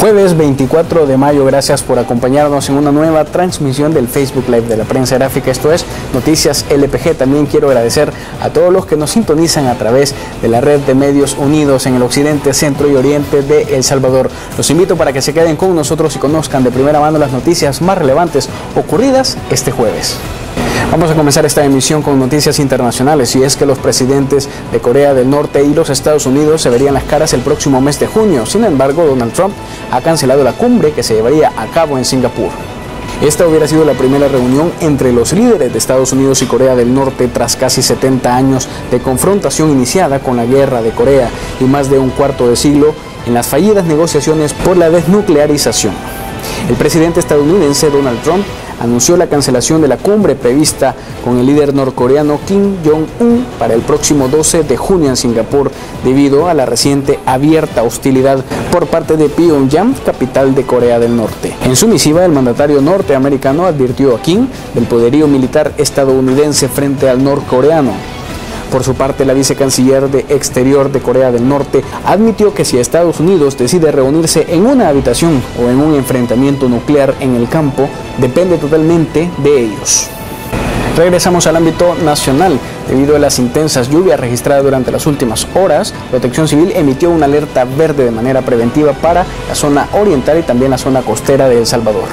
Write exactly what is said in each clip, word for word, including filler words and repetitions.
Jueves veinticuatro de mayo, gracias por acompañarnos en una nueva transmisión del Facebook Live de la Prensa Gráfica. Esto es Noticias L P G. También quiero agradecer a todos los que nos sintonizan a través de la red de medios unidos en el occidente, centro y oriente de El Salvador. Los invito para que se queden con nosotros y conozcan de primera mano las noticias más relevantes ocurridas este jueves. Vamos a comenzar esta emisión con noticias internacionales, y es que los presidentes de Corea del Norte y los Estados Unidos se verían las caras el próximo mes de junio. Sin embargo, Donald Trump ha cancelado la cumbre que se llevaría a cabo en Singapur. Esta hubiera sido la primera reunión entre los líderes de Estados Unidos y Corea del Norte tras casi setenta años de confrontación iniciada con la guerra de Corea y más de un cuarto de siglo en las fallidas negociaciones por la desnuclearización. El presidente estadounidense Donald Trump anunció la cancelación de la cumbre prevista con el líder norcoreano Kim Jong-un para el próximo doce de junio en Singapur, debido a la reciente abierta hostilidad por parte de Pyongyang, capital de Corea del Norte. En su misiva, el mandatario norteamericano advirtió a Kim del poderío militar estadounidense frente al norcoreano. Por su parte, la vicecanciller de Exterior de Corea del Norte admitió que si Estados Unidos decide reunirse en una habitación o en un enfrentamiento nuclear en el campo, depende totalmente de ellos. Regresamos al ámbito nacional. Debido a las intensas lluvias registradas durante las últimas horas, Protección Civil emitió una alerta verde de manera preventiva para la zona oriental y también la zona costera de El Salvador.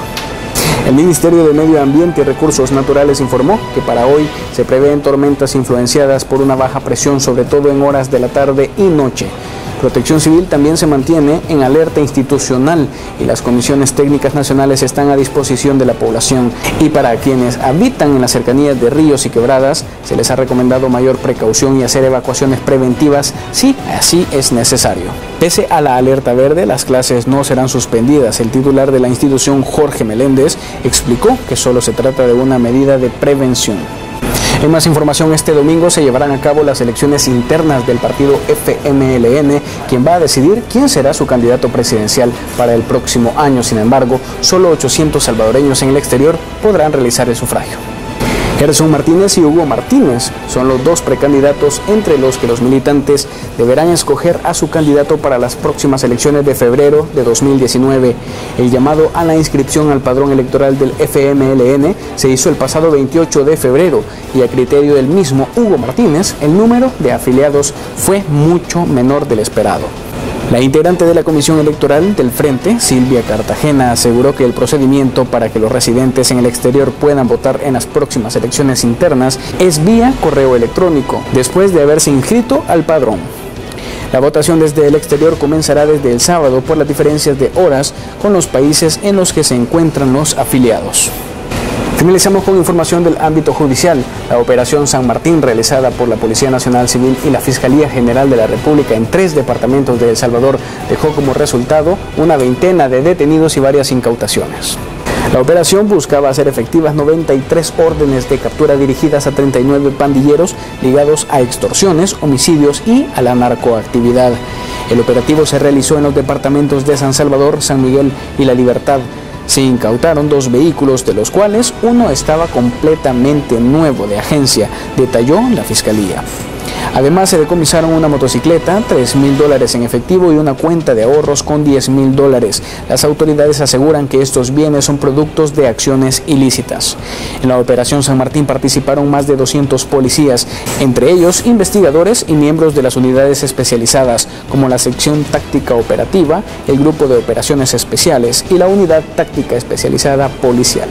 El Ministerio de Medio Ambiente y Recursos Naturales informó que para hoy se prevén tormentas influenciadas por una baja presión, sobre todo en horas de la tarde y noche. Protección Civil también se mantiene en alerta institucional y las comisiones técnicas nacionales están a disposición de la población. Y para quienes habitan en las cercanías de ríos y quebradas, se les ha recomendado mayor precaución y hacer evacuaciones preventivas si así es necesario. Pese a la alerta verde, las clases no serán suspendidas. El titular de la institución, Jorge Meléndez, explicó que solo se trata de una medida de prevención. En más información, este domingo se llevarán a cabo las elecciones internas del partido F M L N, quien va a decidir quién será su candidato presidencial para el próximo año. Sin embargo, solo ochocientos salvadoreños en el exterior podrán realizar el sufragio. Gerson Martínez y Hugo Martínez son los dos precandidatos entre los que los militantes deberán escoger a su candidato para las próximas elecciones de febrero de dos mil diecinueve. El llamado a la inscripción al padrón electoral del F M L N se hizo el pasado veintiocho de febrero y a criterio del mismo Hugo Martínez, el número de afiliados fue mucho menor del esperado. La integrante de la Comisión Electoral del Frente, Silvia Cartagena, aseguró que el procedimiento para que los residentes en el exterior puedan votar en las próximas elecciones internas es vía correo electrónico, después de haberse inscrito al padrón. La votación desde el exterior comenzará desde el sábado por las diferencias de horas con los países en los que se encuentran los afiliados. Finalizamos con información del ámbito judicial. La operación San Martín, realizada por la Policía Nacional Civil y la Fiscalía General de la República en tres departamentos de El Salvador, dejó como resultado una veintena de detenidos y varias incautaciones. La operación buscaba hacer efectivas noventa y tres órdenes de captura dirigidas a treinta y nueve pandilleros ligados a extorsiones, homicidios y a la narcoactividad. El operativo se realizó en los departamentos de San Salvador, San Miguel y La Libertad. Se incautaron dos vehículos, de los cuales uno estaba completamente nuevo de agencia, detalló la Fiscalía. Además, se decomisaron una motocicleta, tres mil dólares en efectivo y una cuenta de ahorros con diez mil dólares. Las autoridades aseguran que estos bienes son productos de acciones ilícitas. En la operación San Martín participaron más de doscientos policías, entre ellos investigadores y miembros de las unidades especializadas, como la sección táctica operativa, el grupo de operaciones especiales y la unidad táctica especializada policial.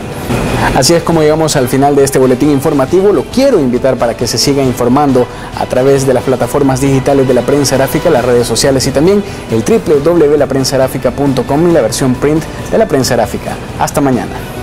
Así es como llegamos al final de este boletín informativo. Lo quiero invitar para que se siga informando a través de las plataformas digitales de la Prensa Gráfica, las redes sociales y también el doble u doble u doble u punto la prensa gráfica punto com y la versión print de la Prensa Gráfica. Hasta mañana.